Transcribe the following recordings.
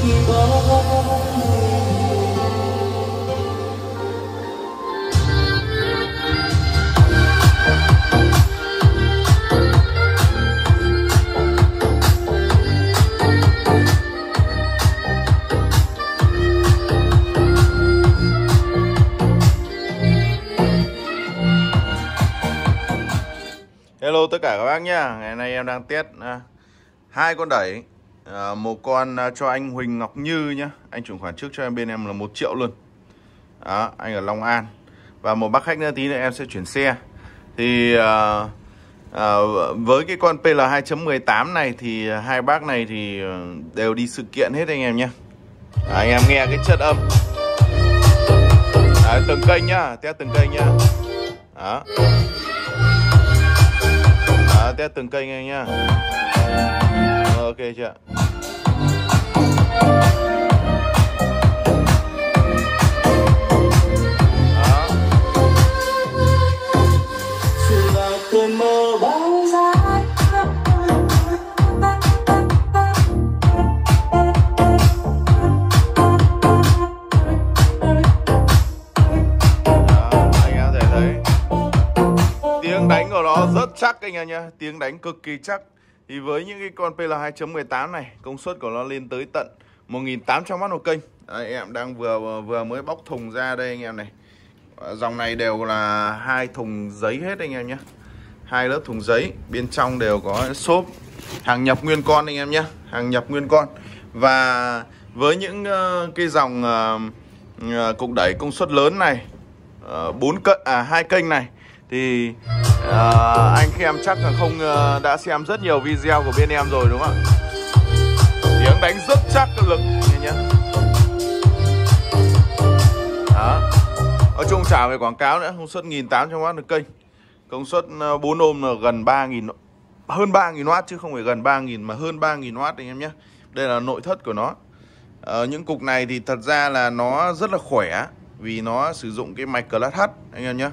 Hello tất cả các bác nhá. Ngày nay em đang test hai con đẩy, một con cho anh Huỳnh Ngọc Như nhá. Anh chuyển khoản trước cho em bên em là 1 triệu luôn. Đó, anh ở Long An. Và một bác khách nữa tí nữa em sẽ chuyển xe. Thì với cái con PL 2.18 này thì hai bác này thì đều đi sự kiện hết anh em nhé. Anh em nghe cái chất âm. Đấy, từng kênh nhá, test từng kênh nhá. Đó. Test từng kênh anh nhá. Ok chưa? Tiếng đánh của nó rất chắc anh em nhá, tiếng đánh cực kỳ chắc. Thì với những cái con PL 2.18 này, công suất của nó lên tới tận 1800W một kênh. Đấy, em đang vừa mới bóc thùng ra đây anh em này. Dòng này đều là 2 thùng giấy hết anh em nhé. 2 lớp thùng giấy, bên trong đều có xốp. Hàng nhập nguyên con anh em nhé, hàng nhập nguyên con. Và với những cái dòng cục đẩy công suất lớn này, 2 kênh này thì anh khi em chắc là không đã xem rất nhiều video của bên em rồi đúng không ạ? Tiếng đánh rất chắc cái lực nhé. Đó. Nói chung chả phải quảng cáo nữa, công suất 1800W một kênh. Công suất 4 ohm là gần 3000, hơn 3000W chứ không phải gần 3000 mà hơn 3000W anh em nhé. Đây là nội thất của nó. Những cục này thì thật ra là nó rất là khỏe vì nó sử dụng cái mạch Class H anh em nhé.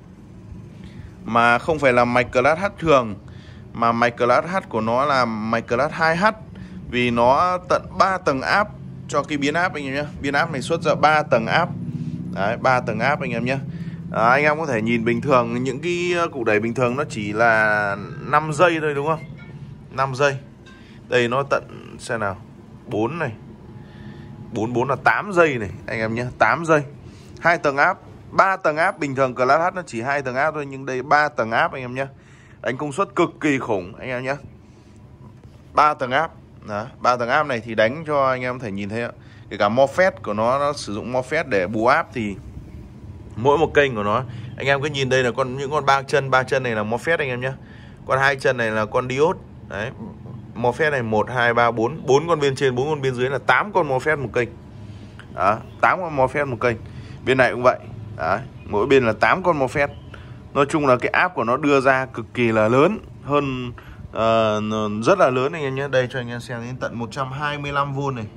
Mà không phải là mạch Class H thường, mà mạch Class H của nó là mạch Class 2H. Vì nó tận 3 tầng áp cho cái biến áp anh em nhé. Biến áp này xuất ra 3 tầng áp. Đấy, 3 tầng áp anh em nhé. Anh em có thể nhìn bình thường, những cái cục đẩy bình thường nó chỉ là 5 giây thôi đúng không? 5 giây. Đây nó tận, xem nào, 4 này, 4 là 8 giây này anh em nhé, 8 giây. 2 tầng áp, 3 tầng áp. Bình thường Class H nó chỉ 2 tầng áp thôi, nhưng đây 3 tầng áp anh em nhé. Đánh công suất cực kỳ khủng anh em nhé. 3 tầng áp. Đó, 3 tầng áp này thì đánh cho anh em có thể nhìn thấy ạ. Kể cả MOSFET của nó sử dụng MOSFET để bù áp thì mỗi một kênh của nó, anh em cứ nhìn đây là những con ba chân này là MOSFET anh em nhé. Con 2 chân này là con diode. Đấy, MOSFET này 1 2 3 4, 4 con bên trên, 4 con bên dưới là 8 con MOSFET một kênh. Đó, 8 con MOSFET một kênh. Bên này cũng vậy. Đấy, mỗi bên là 8 con MOSFET. Nói chung là cái áp của nó đưa ra cực kỳ là lớn, hơn rất là lớn anh em nhé. Đây cho anh em xem đến tận 125V này,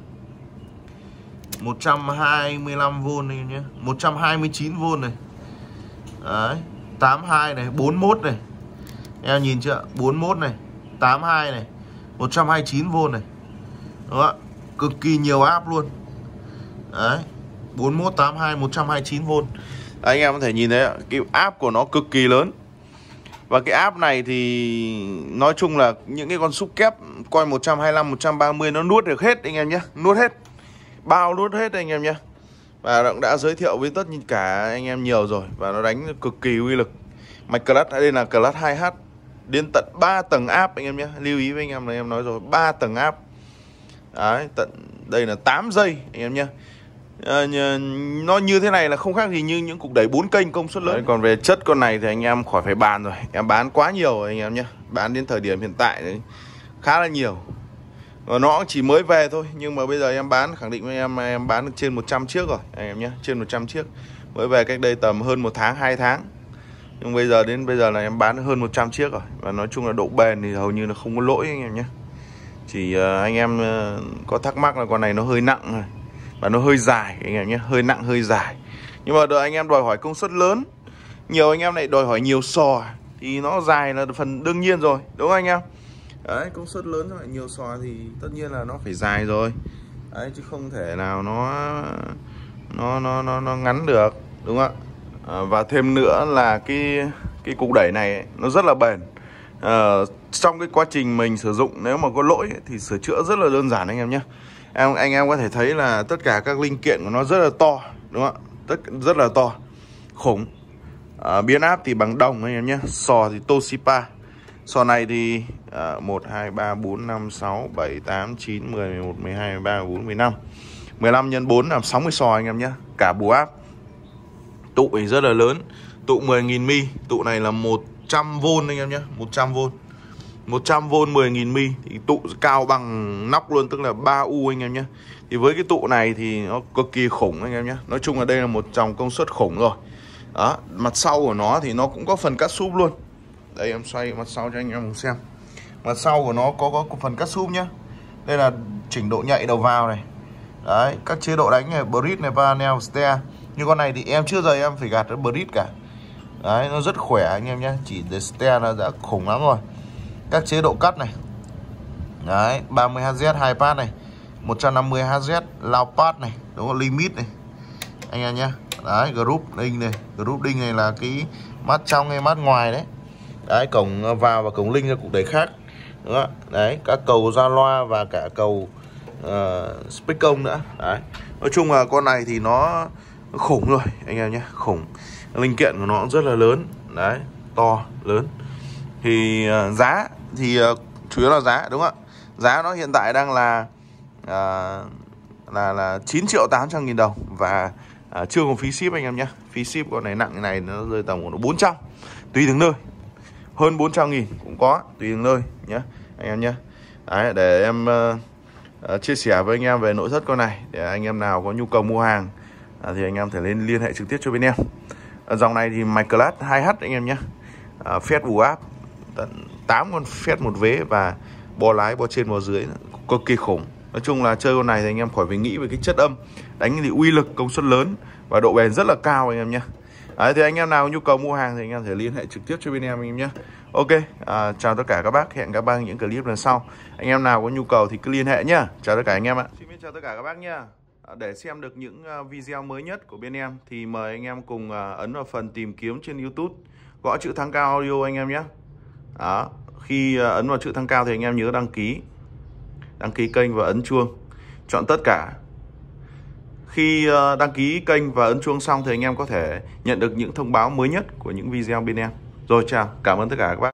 125V này nhé, 129V này. Đấy, 82 này, 41 này. Em nhìn chưa? 41 này, 82 này, 129V này. Đó, cực kỳ nhiều áp luôn. Đấy, 41, 82, 129V. Anh em có thể nhìn thấy cái áp của nó cực kỳ lớn. Và cái áp này thì nói chung là những cái con xúc kép coi 125, 130 nó nuốt được hết anh em nhé. Nuốt hết, bao nuốt hết anh em nhé. Và cũng đã giới thiệu với tất cả anh em nhiều rồi. Và nó đánh cực kỳ uy lực. Mạch Class, đây là Class 2H. Đến tận 3 tầng áp anh em nhé. Lưu ý với anh em là em nói rồi, 3 tầng áp. Đấy, tận đây là 8 giây anh em nhé. Nó như thế này là không khác gì như những cục đẩy 4 kênh công suất lớn. Đấy, còn về chất con này thì anh em khỏi phải bàn rồi. Em bán quá nhiều rồi anh em nhé. Bán đến thời điểm hiện tại đấy, khá là nhiều. Và nó chỉ mới về thôi. Nhưng mà bây giờ em bán, khẳng định với em bán được trên 100 chiếc rồi anh em nhé. Trên 100 chiếc. Mới về cách đây tầm hơn 1 tháng, 2 tháng. Nhưng bây giờ đến bây giờ là em bán được hơn 100 chiếc rồi. Và nói chung là độ bền thì hầu như là không có lỗi anh em nhé. Chỉ anh em có thắc mắc là con này nó hơi nặng rồi. Và nó hơi dài anh em nhé, hơi nặng hơi dài. Nhưng mà đợi anh em đòi hỏi công suất lớn, nhiều anh em lại đòi hỏi nhiều sò thì nó dài là phần đương nhiên rồi, đúng không anh em? Đấy, công suất lớn lại nhiều sò thì tất nhiên là nó phải dài rồi. Đấy, chứ không thể nào nó ngắn được, đúng không ạ? Và thêm nữa là cái cục đẩy này ấy, nó rất là bền. Trong cái quá trình mình sử dụng, nếu mà có lỗi ấy, thì sửa chữa rất là đơn giản anh em nhé. Anh em có thể thấy là tất cả các linh kiện của nó rất là to, đúng không ạ? Rất là to, khủng. Biến áp thì bằng đồng anh em nhé. Sò thì Toshiba. Sò này thì 1, 2, 3, 4, 5, 6, 7, 8, 9, 10, 11, 12, 13, 14, 15 15 x 4 là 60 sò anh em nhé. Cả bù áp. Tụ thì rất là lớn. Tụ 10.000 mi. Tụ này là 100V anh em nhé. 100V 100V 10.000 mi. Thì tụ cao bằng nóc luôn, tức là 3U anh em nhé. Thì với cái tụ này thì nó cực kỳ khủng anh em nhé. Nói chung là đây là một dòng công suất khủng rồi. Đó, mặt sau của nó thì nó cũng có phần cắt súp luôn. Đây em xoay mặt sau cho anh em xem. Mặt sau của nó có phần cắt súp nhá. Đây là chỉnh độ nhạy đầu vào này. Đấy, các chế độ đánh này, bridge này, panel, steer. Như con này thì em chưa giờ em phải gạt cái bridge cả. Đấy, nó rất khỏe anh em nhé. Chỉ để steer là đã khủng lắm rồi. Các chế độ cắt này. Đấy, 30Hz 2 pass này, 150Hz loud pass này, đúng không? Limit này anh em nhé. Đấy, group đinh này, group đinh này là cái mắt trong hay mắt ngoài đấy. Đấy, cổng vào và cổng link ra cục đẩy khác. Đúng không? Đấy, các cầu ra loa và cả cầu speak công nữa. Đấy. Nói chung là con này thì nó khủng rồi anh em nhé, khủng. Linh kiện của nó rất là lớn. Đấy, to, lớn. Thì giá thì chủ yếu là giá, đúng không ạ? Giá nó hiện tại đang là 9.800.000 đồng. Và chưa còn phí ship anh em nhé. Phí ship con này nặng này nó rơi tầm khoảng 400, tùy từng nơi. Hơn 400.000 cũng có, tùy từng nơi nhé anh em nhé. Đấy, để em chia sẻ với anh em về nội thất con này. Để anh em nào có nhu cầu mua hàng thì anh em thể liên hệ trực tiếp cho bên em. Dòng này thì mạch class 2H anh em nhé. Phét bù áp tận 8 con phét một vế. Và bo lái, bo trên, bo dưới, cực kỳ khủng. Nói chung là chơi con này thì anh em khỏi phải nghĩ về cái chất âm. Đánh thì uy lực, công suất lớn và độ bền rất là cao anh em nhé. Đấy, thì anh em nào có nhu cầu mua hàng thì anh em thể liên hệ trực tiếp cho bên em nhé. Ok, chào tất cả các bác, hẹn các bác những clip lần sau. Anh em nào có nhu cầu thì cứ liên hệ nhá. Chào tất cả anh em ạ. Xin chào tất cả các bác nhá. Để xem được những video mới nhất của bên em thì mời anh em cùng ấn vào phần tìm kiếm trên YouTube, gõ chữ Thắng Cao Audio anh em nhé. Đó, khi ấn vào chữ Thắng Cao thì anh em nhớ đăng ký kênh và ấn chuông, chọn tất cả. Khi đăng ký kênh và ấn chuông xong thì anh em có thể nhận được những thông báo mới nhất của những video bên em. Rồi, chào, cảm ơn tất cả các bác.